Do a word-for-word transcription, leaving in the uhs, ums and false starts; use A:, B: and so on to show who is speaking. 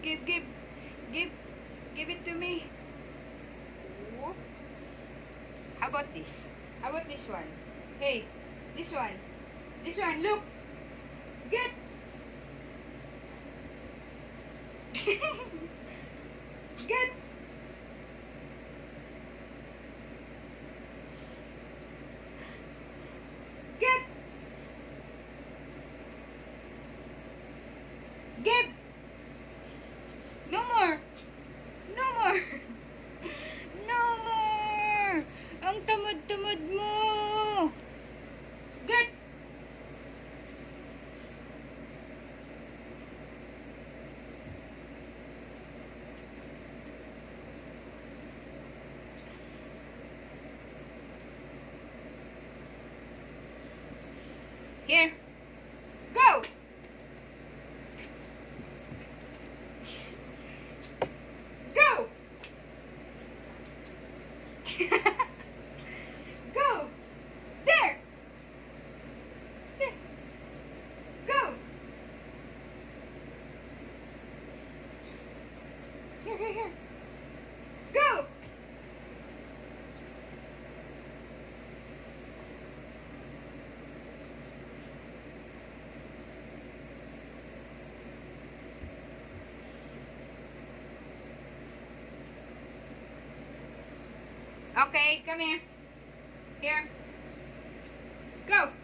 A: give, give, give, give it to me. Whoop. How about this? How about this one? Hey, this one. This one, look. Get. Get. Get. Give. No more. No more. No more. Ang tamad-tamad mo. Get. Here. Go. Go. Go. There. There. Go. Here, here, here. Go. Okay, come here. Here. Go.